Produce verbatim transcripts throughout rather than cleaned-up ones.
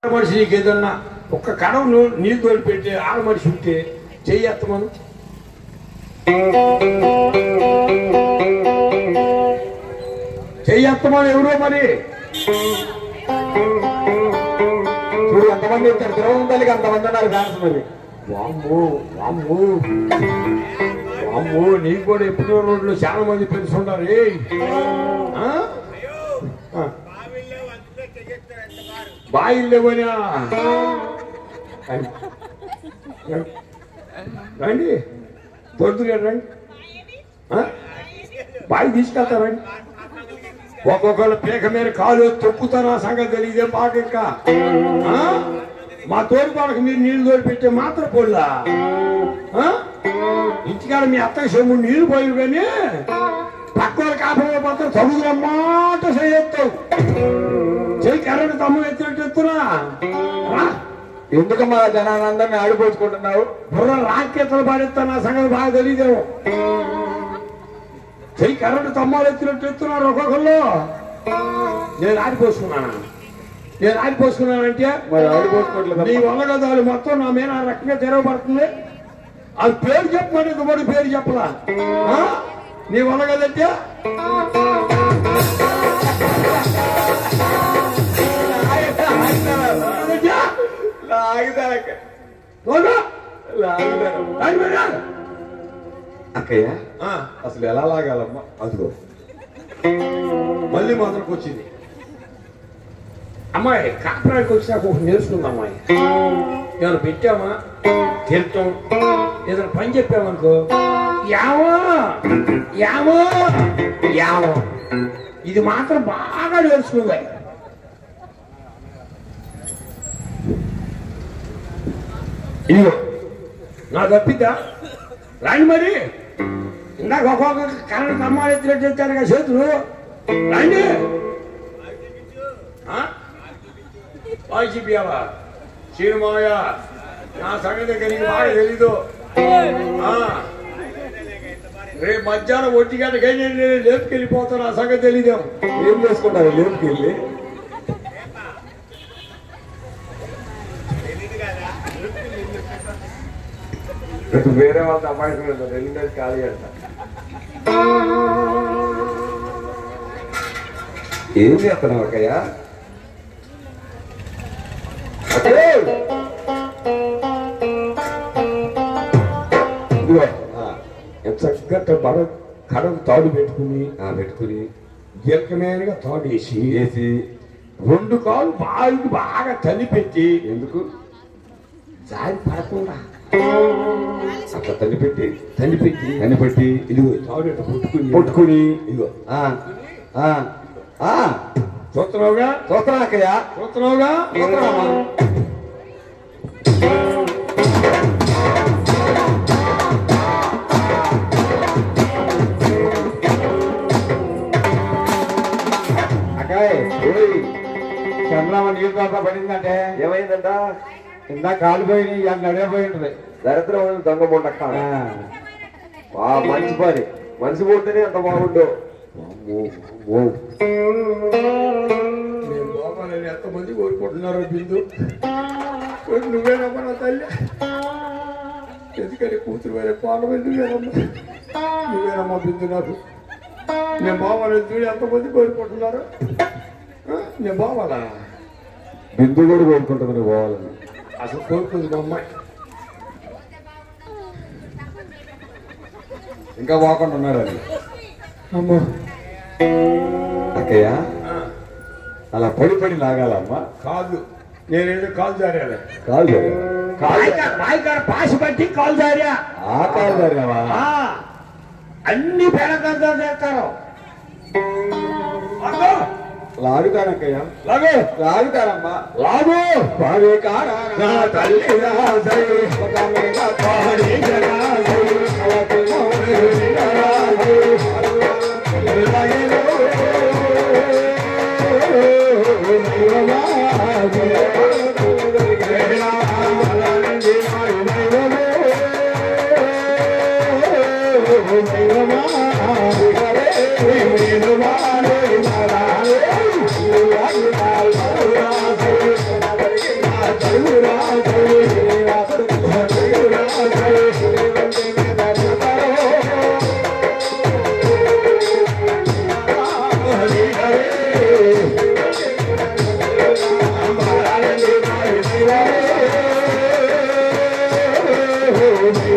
మనిషి నీకు ఏదన్నా ఒక్క కడవను నీళ్ళు తోడి పెట్టి ఆడ మనిషి ఉంటే చెయ్యత్తమను చెయ్యత్తమని ఎవరో మరి చూడు ఎంతమంది ఇచ్చారు ద్రవం తల్లికి అంతమంది ఉన్నారు ఫ్యాన్స్ మరి. వామ్మో వామ్మో వామ్మో నీకు కూడా ఎప్పుడో రోడ్లు చాలా మంది ఫ్రెండ్స్ ఉన్నారు. ఏ బాయిలు లేవనా రండి దొరుకుతున్నారు రండి బాయి తీసుకెళ్తారండి. ఒక్కొక్కరు పీక మీద కాలు తొక్కుతారు ఆ సంగతి తెలియదే మాకు. ఇంకా మా తోటి వాళ్ళకి మీరు నీళ్లు తోడి పెట్టే మాత్రం పొల్లా ఇంటికాడ మీ అత్తకి సొమ్ము నీళ్లు పోయి కానీ పక్క వాళ్ళు కాపలో పోతారు తమ్ముదమ్మాట చేయొస్తావు చెయ్యి కరెంట్ తమ్ముడు ఎత్తినట్టు ఎత్తున్నా ఎందుకమ్మా జనానందరినీ ఆడిపోసుకుంటున్నావు? బుర్ర రాకెత్తలు పాడేస్తాను ఆ సంగతి బాగా తెలియదేమో. చెయ్యి కరెంట్ తమ్మాలు ఎత్తినట్టు ఎత్తున్నారు ఒక్కొక్కళ్ళు. నేను ఆడిపోసుకున్నాను నేను ఆడిపోసుకున్నానంటే మరి ఆడిపోసుకోవట్లేదు. నీ వల్లగదాలు మొత్తం నా మీద ఆ రకంగా తెరవబడుతుంది. అది పేరు చెప్పమని ఇంకొకటి పేరు చెప్పలా. నీ వల్లగదంటే అక్కయ్య అసలు ఎలా లాగాలమ్మా? అదిగో మళ్ళీ మొదలకు వచ్చింది. అమ్మాయి కాపురానికి వచ్చినాక ఒక నేర్చుకుంది. అమ్మాయి ఏమైనా పెట్టామా తింటాం ఏదైనా పని చెప్పామనుకో యావో యావో యావో ఇది మాత్రం బాగా నేర్చుకుంది. ఇదిగో నా తప్పిద్దా రాండి మరి. ఇందాక ఒక్కొక్క కరెంట్ కమ్మాలు ఎత్తినట్టు ఎత్తాను కదా చేతులు. రండి చెప్పావా శ్రీమాయ నా సంగతి నీకు బాగా తెలీదు. రేపు మధ్యాహ్నం ఒంటి గంటకి నేను లేపుకెళ్ళిపోతాను ఆ సంగతి తెలీదేమో. ఏం చేసుకుంటారు లేపుకెళ్ళి? వేరే వాళ్ళతో అపాయింట్మెంట్ రెండు డేస్ ఖాళీ అంట. ఏం చేస్తున్నావు అక్కయ్య? చక్కగా బడ కడకు తాడు పెట్టుకుని పెట్టుకుని జీలకమేనగా తాడు వేసి వేసి రెండు కాళ్ళు బాగా బాగా తల్లిపెట్టి ఎందుకు జారి పడకుండా అట్లా తల్లి పెట్టి తల్లి పెట్టి తల్లి పెట్టి ఇదిగో తాడు పుట్టుకుని పుట్టుకుని ఇదిగో చూస్తున్నావుగా? చూస్తున్నా అక్కయ్య. చూస్తున్నావుగా? చూస్తున్నామా? చంద్రమ్మ నీళ్ళు తోట పడిందంటే ఏమైందంట? ఇందా కాలిపోయి నడిపోయి ఉంటుంది. దరిద్రం దొంగ బొండక్క. మంచి పని. మనిషి పోతేనే అంత బాగుండు. ఎంతమంది కోరుకుంటున్నారో బిందు. నువ్వేనమ్మా నా తల్లి. ఎందుకని కూతురు వేరే పాలన నువ్వేనమ్మా నువ్వేనమ్మా బిందు. నాకు నేను బావాలని చూడు ఎంతమంది కోరుకుంటున్నారు. నేను బావాలా? బిందు కూడా కోరుకుంటుంది నువ్వు పోవాలని. అసలు కోరుకుంది మా అమ్మాయి. ఇంకా పోకుండా ఉన్నాడు అది. అమ్మా అక్కయ్య అలా పడి పడి లాగాలమ్మా. కాదు నేనేదో కాలు జారాలే. కాలు జారా పాసి పట్టి కాలు జారా. ఆ కాలు జారావా? అన్ని పేరకంతా చేస్తారు. లాగుతానక్కయ్య. లాగు లాగుతారమ్మా. లాగు పాడే కారా తల్లి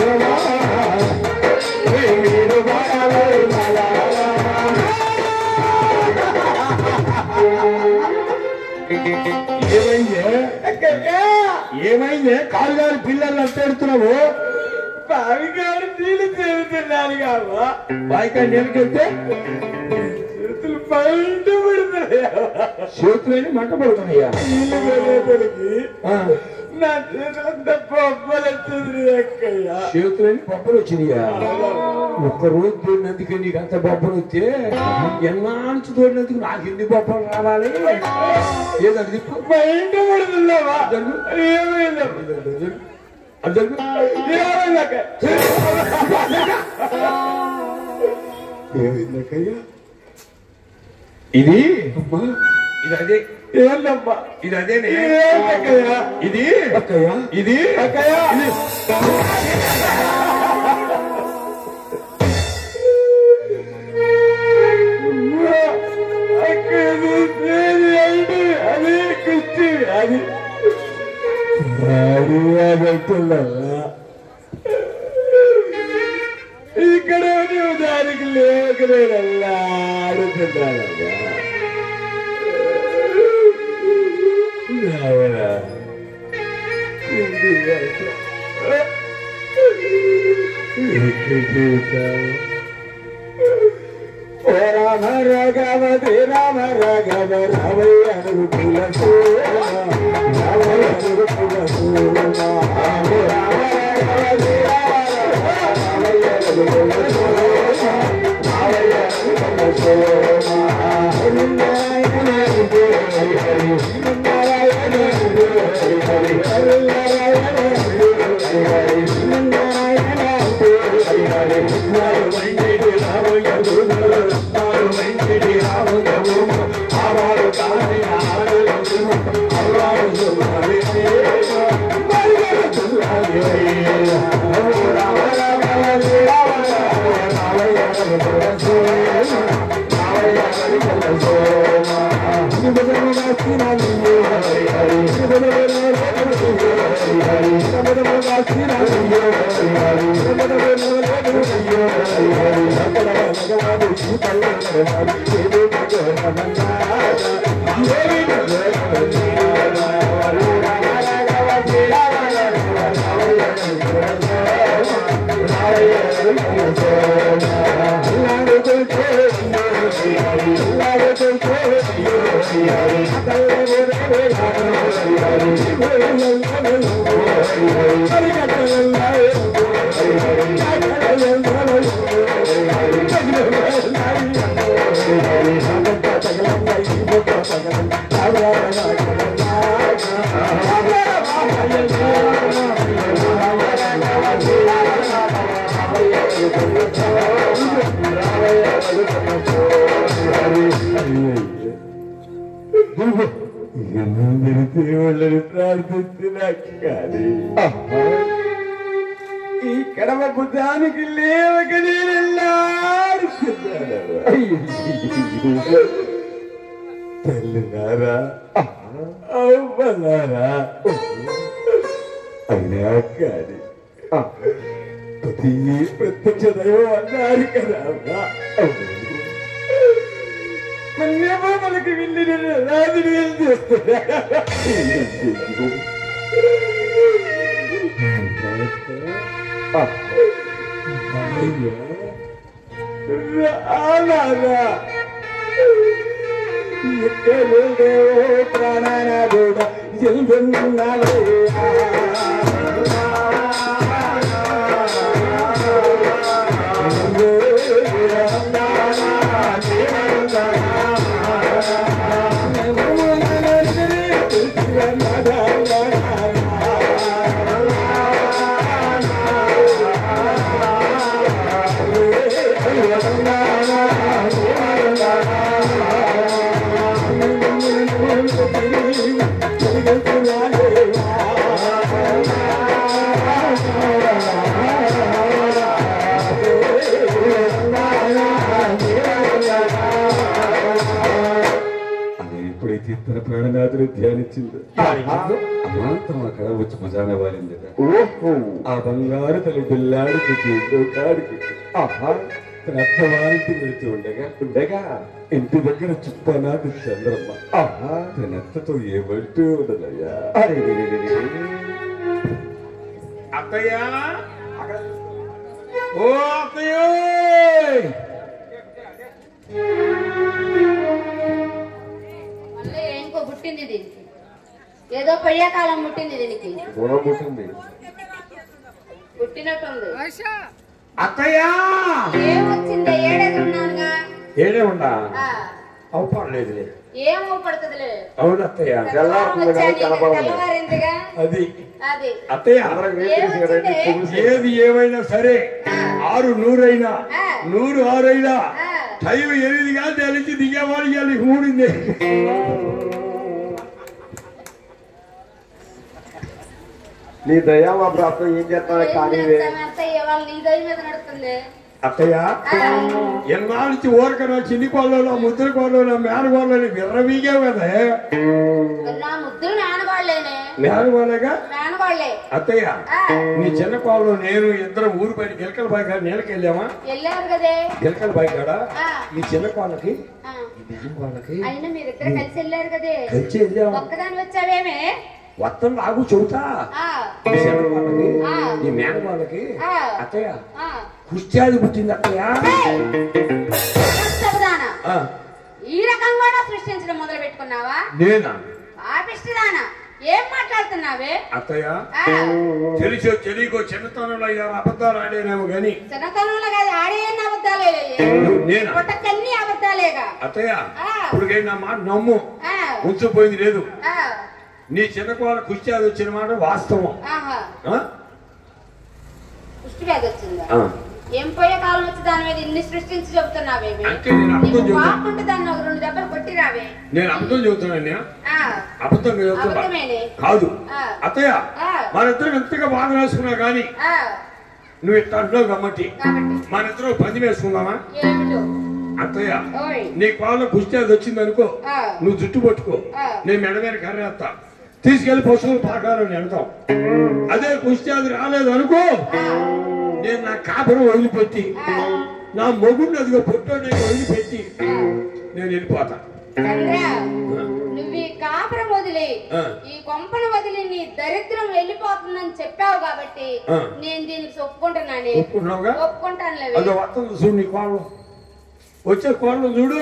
ఏమైందే ఏమైందే కాలుగారు పిల్లలు అంటేడుతున్నావు బావిగాడు నీళ్ళు తిరుగుతున్నాను కావా బాయికా నీళ్ళకెళ్తే చేతులు పంట పడుతున్నాయా చేతులని మంట పడుతున్నాయా నీళ్ళు వెళ్ళేపలికి నా చేతులంతా పబ్బలు వచ్చింది అక్కయ్య చేతులని పబ్బలు వచ్చినాయా ఒక్కరోజు తోడినందుకే నీకు అంత బొబ్బలు వస్తే ఎన్నాళ్ళు తోడినందుకు నాకు ఎన్ని బొబ్బలు రావాలి ఏదండి బయట పడుతున్నావా ఏమైందా ఏమైందక్కయ్యా ఇది ఇది అదే ఏంటమ్మా ఇది అదేనే ఇది అక్కయ్య ఇది అక్కయ్య అది కుర్చీ అది ఇక్కడ నువ్వు దానికి లేకలేదల్లా ఆడుతున్నానమ్మా రామ రాఘవ రామ రాఘవ రావయ్య అనుకులకు రావయ్య అనుకులకు రామ రాఘవ రావయ్య అనుకులకు రావయ్య అనుకులకు నారాయణ హరి హరి నారాయణ హరి హరి హరి నారాయణ హరి హరి నారాయణ హరి హరి నారాయణ రావయ్య దేవుళ్ళని ప్రార్థించినాక కానీ ఈ కడమ బుద్ధానికి లేవక నేనెల్లాడుతున్నాను తల్లినారా అవ్వనారా అయినా కానీ ప్రతి ప్రత్యక్ష దైవం అన్నారు కదా మన్నేమో మనకి వెళ్ళి రాజు ఏం చేస్తున్నా ఎక్కడో ప్రాణాన కూడా జల్బన్నాలే తన ప్రాణనాథుని ధ్యానించింది. అమాంతం అక్కడ వచ్చి మజాన వాలింది. ఆ బంగారు తల్లి బిల్లాడికి చేతిలో కాడికి తన అత్త వారికి వెళుతూ ఉండగా ఉండగా ఇంటి దగ్గర చుప్పనాథు చంద్రమ్మ తన అత్తతో ఏమంటూ ఉండదయ్యా. అత్తయ్యా ఓ అత్తయ్యో మళ్ళీ ఇంకో పుట్టింది దీనికి, ఏదో పెళ్ళకాలం పుట్టింది దీనికి, పుట్టింది పుట్టినట్టుంది. అత్తయ్యా ఏమొచ్చింది? ఏడేది ఉన్నానుగా. ఏడే ఉండా ఆ, అవపడలేదులే. ఏం ఊపడుతుందిలే. అవును అత్తయ్య తెల్లవారిందిగా. అది అది అత్తయ్య ఏమొచ్చింది? ఏది ఏమైనా సరే ఆరు నూరైనా ఆ. నూరు ఆరైనా ఆ, టైం ఎనిమిది కాదు తెలిసి దిగేవాడు ఇవాళ మూడింది. నీ దయా మా ప్రాప్తం ఏం చేస్తాను ఏం కానీ చేస్తాం అత్తయ్య, వాళ్ళ నీ దయ మీద నడుస్తుంది. అత్తయ్య ఆ, ఎన్నాళ్ళ నుంచి ఊరకనా చిన్ని కోళ్ళలో ముద్ర కోళ్ళలో మేనగోళ్ళని విర్రవీగే కదా. నా ముద్దులు మేనవాళ్లేనే. మేనగోళ్ళగా మేనవాళ్లే. అత్తయ్య ఆ, నీ చిన్న కోళ్ళు నేను ఇద్దరం ఊరు బయట గిలకల బాయి కాడ నీళ్ళకి వెళ్ళామా? వెళ్ళారు కదే. గిలకల బాయి కాడ ఆ, ఈ చిన్న కోళ్ళకి ఆ. ఈ మేనగోళ్ళకి అయినా మీరిద్దరు కలిసి వెళ్ళారు కదే. కలిసి వెళ్ళాము. ఒక్కదాని వచ్చావేమే? వత్తం లాగు చెబుతా. ఆ, ఈ చిన్న కోళ్ళకి ఆ. ఈ మేనగోళ్ళకి ఆ. అత్తయ్య ఆ. కుష్టాది పుట్టింది అత్తయ్య. కష్టపదానా? ఆ, ఈ రకం కూడా సృష్టించడం మొదలు పెట్టుకున్నావా? నేనా పాపిష్టిదానా? ఏం మాట్లాడుతున్నావే? అత్తయ్య ఆ, తెలిసో తెలియకో చిన్నతనంలో ఐదారు అబద్ధాలు ఆడేనేమో గాని చిన్నతనంలో కాదు, ఆడే అబద్ధాలే. నేనా పుట్టకన్నీ అబద్ధాలేగా. అత్తయ్య ఆ. ఇప్పటికై నా మాట నమ్ము, ఆ, ఉంచిపోయింది లేదు. ఆ, నీ చిన్న కోళ్ళ కుష్టి అది వచ్చిన మాట వాస్తవం. ఆహా. ఆ? కుష్టి వ్యాధి వచ్చిందా? ఆ. ఏం పోయే కాలం వచ్చి దాని మీద ఇన్ని సృష్టించి చెబుతున్నావేమి? అంటే నేను అబద్ధం నీకు చెబుతున్నా. పాకుంటే దాన్ని ఒక రెండు దెబ్బలు కొట్టి రావే. నేను అబద్ధం చెబుతున్నాను. ఆ, అబద్ధం చెబుతున్నా అబద్ధమేనే. కాదు ఆ. అత్తయ్య. ఆ. మన ఇద్దరం ఎంతగా బాగా వేసుకున్నా కానీ ఆ, నువ్వు ఇట్లా అంటున్నావు కాబట్టి కాబట్టి మన ఇద్దరం పంది వేసుకుందామా? ఏమిటో? అత్తయ్య ఓయ్. నీ కోళ్ళ కుష్టి అది వచ్చింది అనుకో, ఆ. నువ్వు జుట్టు పట్టుకో, ఆ. నేను మెడ మీద కర్రేస్తా, తీసుకెళ్లి పశువులు పాకాలని వెళ్తాం. అదే కుష్టి అది రాలేదు అనుకో, ఆ, నేను నా కాపురం వదిలిపెట్టి ఆ, నా మొగుడిని అదిగో పొట్టో నేను వదిలిపెట్టి ఆ. నేను వెళ్ళిపోతా. చంద్ర, నువ్వు ఈ కాపురం వదిలి ఆ. ఈ కొంపను వదిలి నీ దరిద్రం వెళ్ళిపోతుందని చెప్పావు కాబట్టి ఆ. నేను దీనికి ఒప్పుకుంటున్నానే. ఒప్పుకున్నావుగా? ఒప్పుకుంటానులే. అదో వస్తుంది చూడు నీ కోళ్ళు, వచ్చే కోళ్ళు చూడు.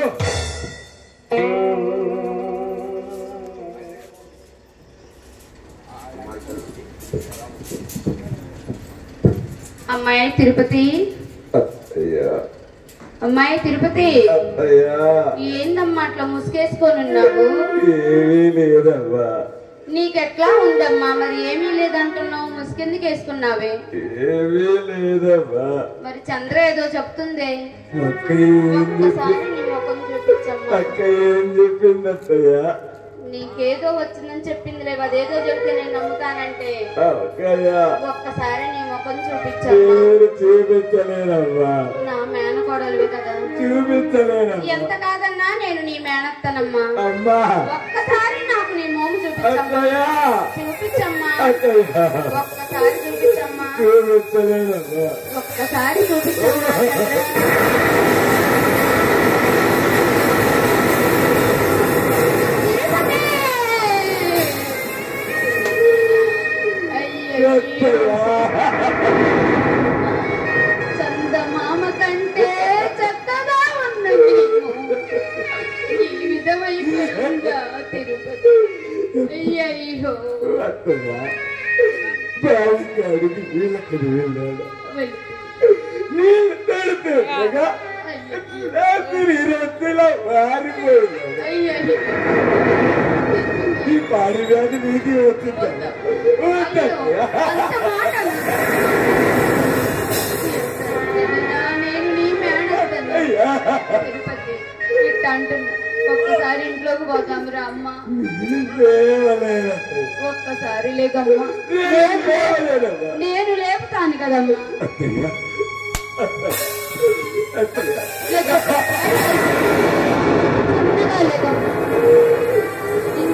అమ్మాయి తిరుపతి, అత్తయ్యా అమ్మాయి తిరుపతి, అత్తయ్యా ఏందమ్మా అట్లా ముసుగేసుకొని ఉన్నావు? ఏమీ లేదమ్మా. నీకెట్లా ఉందమ్మా? మరి ఏమీ లేదంటున్నావు, ముసుకెందుకు వేసుకున్నావే? ఏమీ లేదమ్మా. మరి చంద్ర ఏదో చెప్తుందే, అక్క ఏం చెప్పి ఒక్కసారి నీ ముఖం చూపించమ్మా. అక్క ఏం చెప్పింది అత్తయ్యా? నీకేదో వచ్చిందని చెప్పిందిలే, అదేదో చెప్తే నేను నమ్ముతానంటే. అక్కయ్యా ఒక్కసారి నీ ముఖం చూపించమ్మా. నేను చూపించలేనమ్మా, నా మేనకోడలివి కదా. చూపించలేనమ్మా. ఎంత కాదన్నా నేను నీ మేనత్తనమ్మా. అమ్మా ఒక్కసారి నాకు నీ మోము చూపించమ్మా. అత్తయ్యా చూపించమ్మా. అత్తయ్యా ఒక్కసారి చూపించమ్మా. చూపించలేనమ్మా. ఒక్కసారి చూపించమ్మా. చందమామ కంటే చక్కగా ఉన్న ఈ విధమైపోయిందా తిరుపతి? అయ్యయ్యో, అత్తయ్యా బావికి అడిగి నీళ్ళకి వెళ్ళాడు. నీళ్ళు తడుతుండగా రాత్రి రొట్టెలో వారిపోయింది. అయ్యయ్యో, ఈ పాడి వ్యాధి నీటి వచ్చిందా? అంత మాట అన్నా. నేను నీ మేనత్తను తిరుపతి. ఇట్ట అంటున్నా. ఒక్కసారి ఇంట్లోకి పోతామురా అమ్మ. ఒక్కసారి లేకమ్మా, నేను లేపుతాను కదమ్మా. చిన్నగా లేకమ్మా.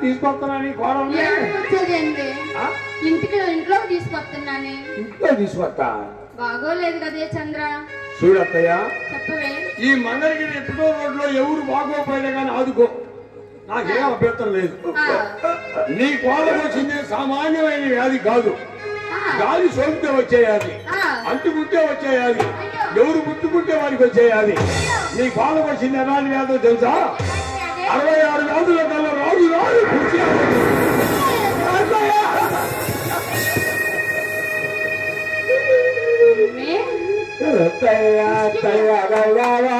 తీసుకొస్తున్నా నీ కోడల్ని వచ్చేదేంటి ఆ? ఇంటికి ఇంట్లో తీసుకొస్తున్నాను ఇంట్లో తీసుకొస్తా బాగోలేదు కదే చంద్ర చూడత్తయ్య చెప్పవే ఈ మంగళగిరి ఎప్పుడో రోడ్లో ఎవరు బాగోపోయినా కానీ ఆదుకో నాకేం అభ్యంతరం లేదు ఆ, నీ కోడలు వచ్చింది సామాన్యమైన వ్యాధి కాదు ఆ, గాలి సోకితే వచ్చేయాలి ఆ. అంటుకుంటే వచ్చేయాలి ఎవరు ముట్టుకుంటే వారికి వచ్చేయాలి నీ కోడలు వచ్చింది ఎలాంటి వ్యాధో తెలుసా అరవై ఆరు వ్యాధుల కల్లా రాజు రాజు కుర్చీ అత్తయ్య! ఏమే? అత్తయ్య అత్తయ్య గౌరవా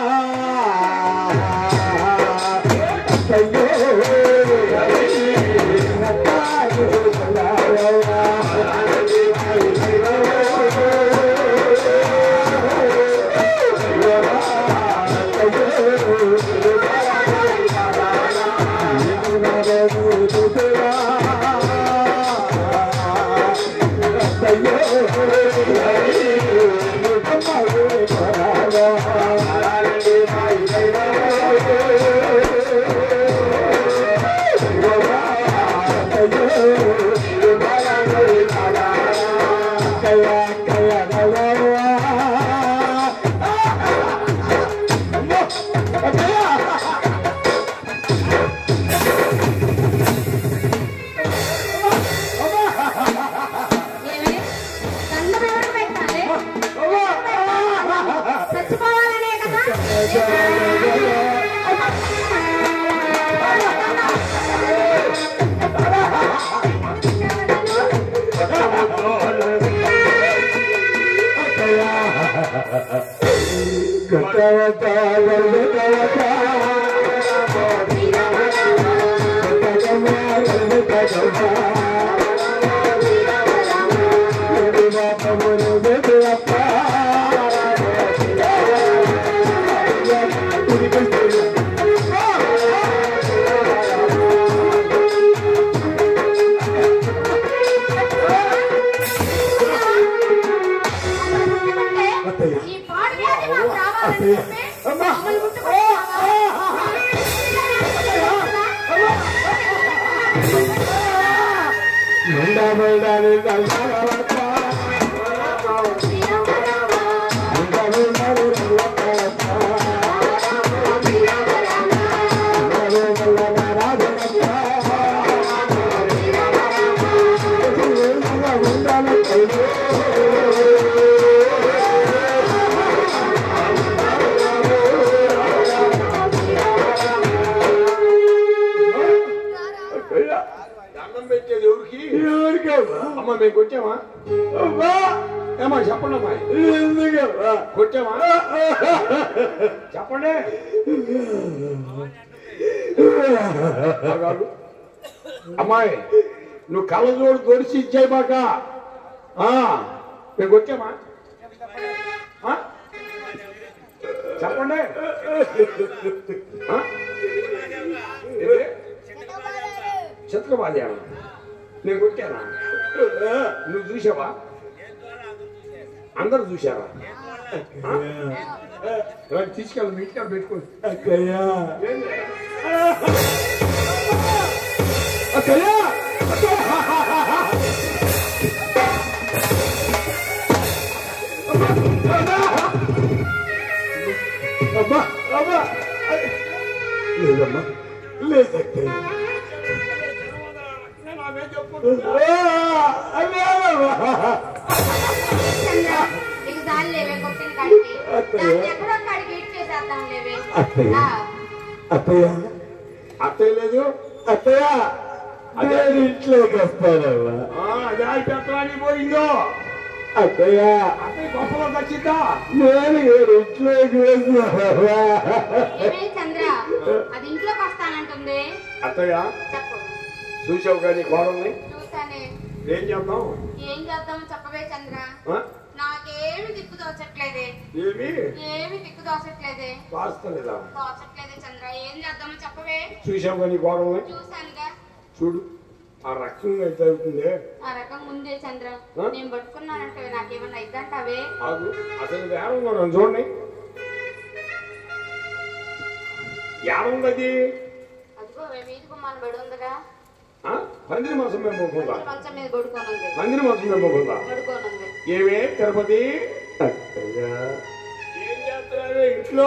అత్తయ్యో ఏమే? దండం ఎవరు పెట్టాలి? చచ్చిపోవాలనే కదా ఈ పాడు వ్యాధి మాకు రావాలని చెప్పి మమ్మల్ని ముట్టుకుంటున్నావా? దండం పెట్టేది ఎవరికి అమ్మ మేము కొట్టామా ఏమా చెప్పండి అమ్మా కొట్టామా చెప్పండి ఆగాగు. అమ్మాయి నువ్వు కళ్ళజోడు తొడిచి ఇచ్చాయి మాక మేము కొట్టామా ఆ? చెప్పండి ఆ? ఏంటి? చిత్రబాద్యాను నేను కొట్టానా నువ్వు చూసావా అందరు చూసావా తీసుకెళ్ళి మీ ఇంటికి పెట్టుకోండి అక్కయ్యా అక్కయ్యా అమ్మా అమ్మా లేదమ్మా లేదక్కయ్య నేను అవే చెప్పుకుంటున్నా చంద్ర, నీకు దాని లేవే కొట్టిన కాడికి. అత్తయ్య. దాన్ని ఎక్కడో కాడికి ఇటు చేసేద్దాం లేవే. అత్తయ్య. ఆ, అత్తయ్య అత్తయ్య లేదు అత్తయ్య అదే ఇంట్లోకి వస్తానమ్మా అదే పెత్తనానికి పోయిందో అత్తయ్య అత్తయ్య గొప్పలో వచ్చిందా నేను ఇంట్లోకి వస్తానమ్మా ఏమే చంద్ర, అది ఇంట్లోకి వస్తానంటుంది. అత్తయ్య చెప్పు. చూసావు కానీ కోడల్ని చూసానే. ఏం చేద్దాం ఏం చేద్దాం చెప్పవే చంద్ర. ఆ? నాకేమి దిక్కు దోచట్లేదే. ఏమి ఏమి దిక్కు దోచట్లేదే. వాస్తలేదా దోచట్లేదే చంద్ర. ఏం చేద్దామో చెప్పవే. చూసావు కానీ కోడల్ని చూసానుగా. చూడు ఆ రక్తం అయితే అవుతుంది ఆ రకం ముందే చంద్ర. ఆ? నేను పట్టుకున్నానంటే నాకేమన్నా ఇద్దంటావే. ఆగు అసలు వేరం మనం చూడండి ఏడుంది అది అదిగో పందిరి మాసం మేము పోకుండా మంచం మీద పడుకోనుంది. పందిరి మాసం మేము పోకుండా పడుకోనుంది. ఏమే తిరుపతి ఏం చేస్తున్నావే ఇంట్లో?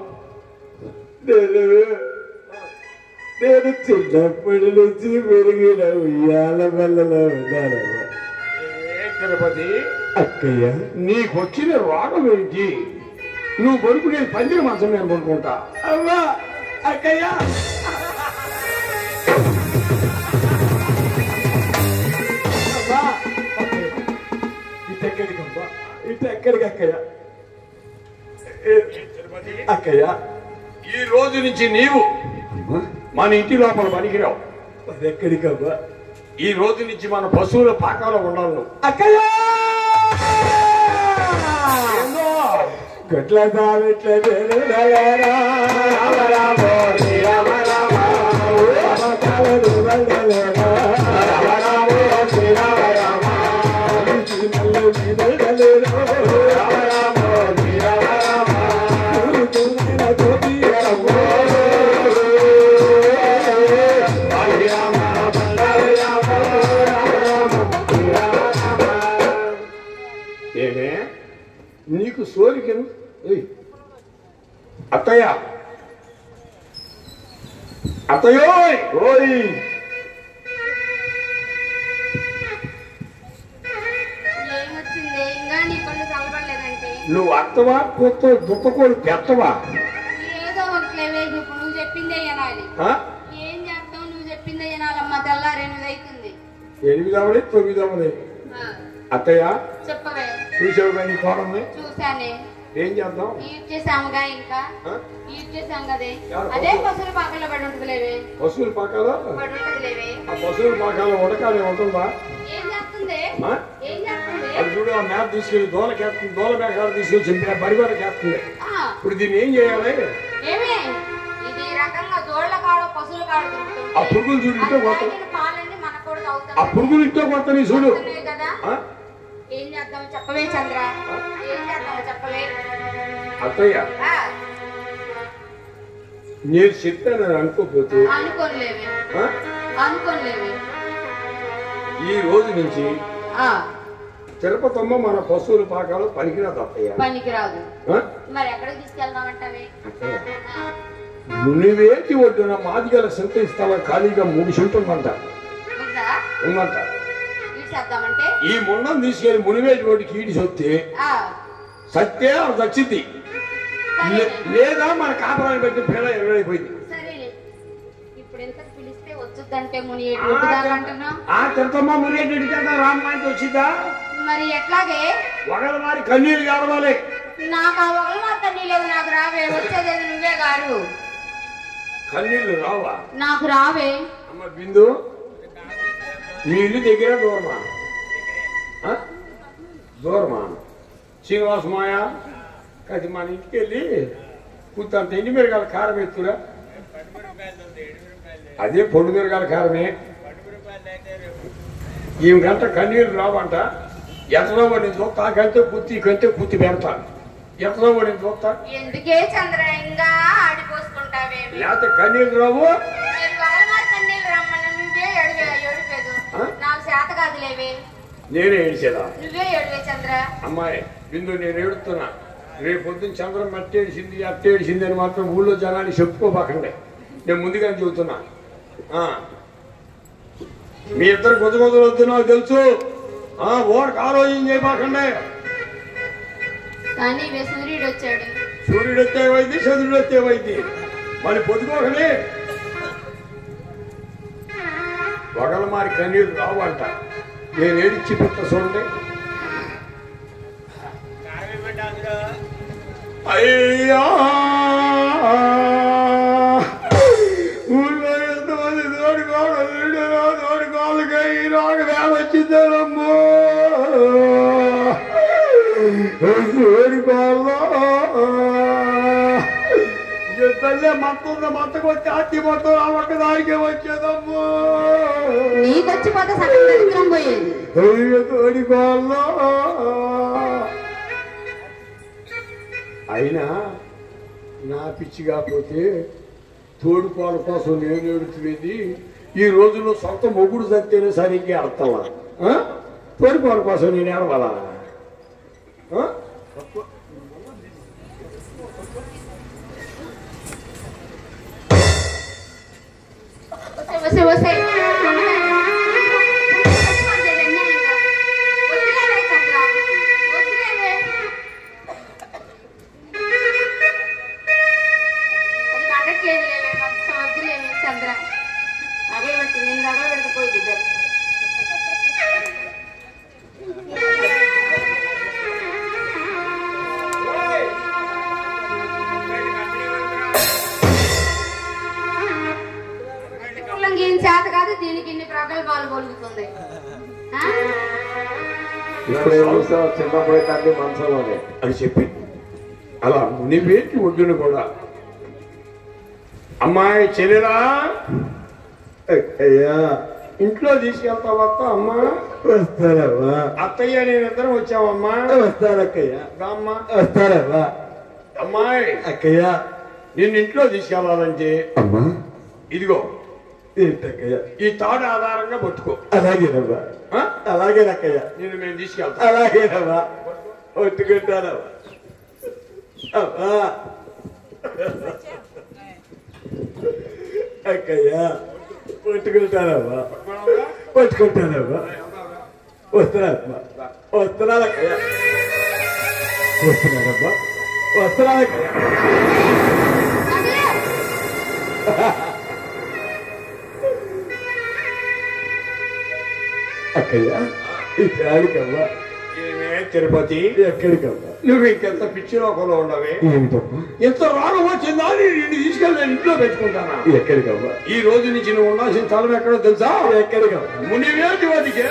నేను చిన్నప్పటి నుంచి పెరిగిన ఉయ్యాల వల్లలో ఉన్నాను. ఏమే తిరుపతి అక్కయ్య, నీకు వచ్చిన రోగం ఏంటి? నువ్వు పడుకునే పందిరి మాసం నేను పడుకుంటా. అవ్వా అక్కయ్య, ఇటెక్కడికమ్మా, ఇటెక్కడికి అక్కయ్య? అక్కయ్య, ఈ రోజు నుంచి నీవు మన ఇంటి లోపల పనికిరావు. అది ఎక్కడికమ్మా? ఈ రోజు నుంచి మన పశువుల పాకాలో ఉండాలి నువ్వు. అక్కయ్య, ఏందో? గట్ల దావెట్ల నేను నగరా, రామ రామ శ్రీరామ రామ, రామ కాలను వందలేనా, రామ రామ శ్రీరామ రామ, నల్లు నిదలేను, రామ రామ శ్రీరామ రామ, గురుకులైన గోపి రామ, హరి రామ బండారి రామ, రామ రామ శ్రీరామ రామ. ఏమే నీకు సోలికెను? అత్తయ్య అత్తయ్యోయ్ ఓయ్ ఏమొచ్చింది? ఇంకా నీ పళ్ళు చల్లబడలేదంటే నువ్వు అత్తవా కొత్త దుత్తకోడు పెత్తవా? ఏదో ఒకట్లేవే. ఇప్పుడు నువ్వు చెప్పిందే వినాలి. ఆ? ఏం చేస్తావు? నువ్వు చెప్పిందే వినాలమ్మా. తెల్లారి ఎనిమిది అవుతుంది. ఎనిమిదవది తొమ్మిదవది. అత్తయ్య చెప్పవే. చూసావుగా నీ కోడల్ని? చూసానే. ఏం చేద్దాం? ఈడ్ చేసాముగా. ఇంకా ఆ? ఈడ్ చేసాం కదే. ఎవరు? అదే పసులు పాకల్లో పడి ఉంటుందిలేవే. పశువుల పాకాల పడి ఉంటుందిలేవే. ఆ పశువుల పాకాల ఉడకాలి ఉంటుందా? ఏం చేస్తుంది? ఆ? ఏం చేస్తుంది? అది చూడు, ఆ మేత తీసుకెళ్ళి దోలకేస్తుంది, దోల మేఘాలు తీసుకెళ్ళి బరిబరకేస్తుంది. ఆ, ఇప్పుడు దీన్ని ఏం చేయాలి? ఏమే ఇది ఈ రకంగా దోళ్ల కాడు పశువుల కాడు దొరుకుతుంది. ఆ పురుగులు చూడు ఇంట్లో కొత్త, పాలన్నీ మన కూడా ఆ తాగుతాం పురుగులు ఇంట్లో కొత్త నీ చూడు. కదా. ఆ? ఏం చేద్దాం చెప్పవే చంద్ర. ఏం చేద్దాం చెప్పవే. అత్తయ్య ఆ, నేను చెప్పానని అనుకోపోతే అనుకోలేవే. ఆ? అనుకోలేవే. ఈ రోజు నుంచి ఆ, తిరుపతమ్మ మన పశువుల పాకాలు పనికిరాదు అత్తయ్య. పనికిరాదు. ఆ? మరి ఎక్కడికి తీసుకెళ్దామంటావే? నువ్వేటి ఒడ్డున మాదిగల సంత ఇస్తావా? ఖాళీగా మూడు సెంట్లు ఉందంట. ఉందా? ఉందంట. చేద్దామంటే ఈ మొండం తీసుకెళ్లి మునివేటి వాటికి ఈడి సొత్తే ఆ, సత్తే అది వచ్చింది. సరేలే. లేదా మన కాపురాన్ని బట్టి పేడ ఎరగైపోయింది. సరేలే. ఇప్పుడు ఎంత పిలిస్తే వచ్చుద్దంటే ముని ఏడుదామంటున్నా. ఆ తిరుపతమ్మ మునివేటి కదా రామ్మాయికి వచ్చిందా? మరి ఎట్లాగే? ఒకళ్ళ వారి కన్నీళ్ళు కావాలి. నాకు ఆ ఒకళ్ళు మాత్రం నీ లేదు. నాకు రావే. వచ్చేదేది నువ్వే గారు. కన్నీళ్ళు రావా? నాకు రావే. అమ్మ బిందు, మీ ఇల్లు దగ్గర దూరమా? ఆ? దూరమా? శ్రీనివాస మాయ అది మన ఇంటికి వెళ్ళి కూర్చంత ఎండి మిరగాల కారం ఎత్తురా. అదే పొడి మిరగాల కారమే. ఈ గంట కన్నీళ్ళు రావంట. ఎంతలో పడింది చూస్తా, కంటే కుత్తి కంటే కుత్తి పెడతా. ఎంతలో పడింది చూస్తా. ఎందుకే చంద్ర ఇంకా ఆడిపోసుకుంటావే? లేకపోతే కన్నీళ్ళు రావు. మీరు వగలమారి కన్నీళ్ళు రమ్మని నువ్వే ఎడువే ఏడుపేదు. ఆ? నాకు చేత కాదులేవే. నేనే ఏడిచేదా? నువ్వే ఏడువే చంద్ర. అమ్మాయి బిందు, నేను ఏడుతున్నా. రేపు పొద్దున్న చంద్రం మట్టేడిసింది అట్టేడిసింది అని మాత్రం ఊళ్ళో జనాన్ని చెప్పుకోబాకండి. నేను ముందుగానే చెబుతున్నా. ఆ, మీ ఇద్దరు కొద్ది కొద్దులు వద్దు నాకు తెలుసు. ఆ ఓడికి ఆలోచన చేయబాకండి. కానీ ఇవే సూర్యుడు వచ్చాడు. సూర్యుడు వచ్చేవైంది, చంద్రుడు వచ్చేవైంది. మళ్ళీ పొద్దుకోకనే వగల మారి కన్నీరు రావంట. నేను ఏడిచి పెట్ట చూడండి. అయ్యా, ఊళ్ళో ఎంతమంది తోడుకోవాలి తోడుకోవాలిగా ఈ రాగ వేళ వచ్చిందమ్మో. తోడుకోవాలో తల్లే మొత్తం మొత్తకు వచ్చి అతి మొత్తం ఆ ఒక్క దానికే వచ్చేదమ్మో. నీకొచ్చిపోతే సగం దరిద్రం పోయేది. తోడుకోవాలో అయినా నా పిచ్చి కాకపోతే తోడుకోల కోసం నేను ఏడుచువేది ఈ రోజుల్లో సొంత మొగుడు చస్తేనే సరిగ్గా అర్థమా తోడుకోల కోసం నేను ఏడవాలా వసే వసే చంద్ర అదే పెట్టి నేను అడవ పెడకపోయింది ఇద్దరు ఏం చేత కాదు దీనికి ఇన్ని ప్రగల్భాలు పలుకుతుంది ఇప్పుడే చిన్నప్పుడు కానీ మనసులోనే అని చెప్పి అలా మునివేటి ఒడ్డును కూడా అమ్మాయి చెల్లెలా అయ్యా ఇంట్లో తీసుకెళ్తావా అమ్మా వస్తారమ్మా అత్తయ్య నేను ఇద్దరం వచ్చావమ్మా వస్తారక్కయ్య అమ్మా వస్తారమ్మా అమ్మాయి అక్కయ్య నిన్ను ఇంట్లో తీసుకెళ్లాలంటే అమ్మా ఇదిగో ఏంటక్కయ్య ఈ తాడు ఆధారంగా పట్టుకో అలాగేనమ్మా ఆ? అలాగేనక్కయ్య నిన్ను మేము తీసుకెళ్తాం అలాగేనమ్మా ఒట్టుకుంటానమ్మా అమ్మా అక్కయ్య ఒట్టుకుంటానమ్మా పట్టుకుంటానమ్మా వస్తున్నానమ్మా వస్తున్నానక్కయ్య వస్తున్నానమ్మా వస్తున్నానక్కయ్య అక్కయ్య ఇక్కడికమ్మా ఏమే తిరుపతి ఎక్కడికమ్మా నువ్వు ఇంకెంత పిచ్చి లోకంలో ఉండవే ఏమిటమ్మా ఎంత రాగం వచ్చిందా నేను నిన్ను తీసుకెళ్ళి నేను ఇంట్లో పెట్టుకుంటానా ఎక్కడికమ్మా ఈ రోజు నుంచి నువ్వు ఉండాల్సిన స్థలం ఎక్కడో తెలుసా ఎక్కడికమ్మా మునివేటి వాటికే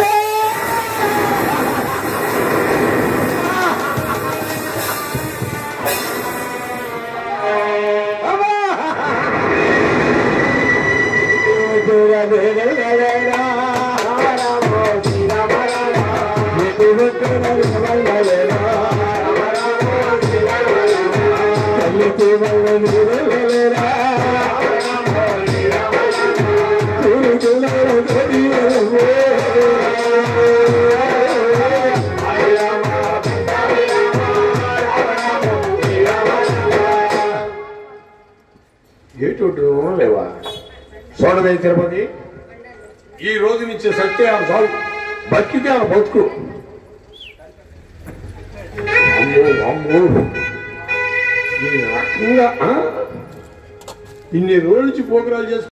ఏటోటు లేవా చూడవే తిరుపతి ఈ రోజు నుంచి సత్యాలు చాలు బతికితే ఆ బతుకు అమ్మో అమ్మో ఈ రకంగా ఇన్ని రోజుల నుంచి పోగ్రాలు చేసి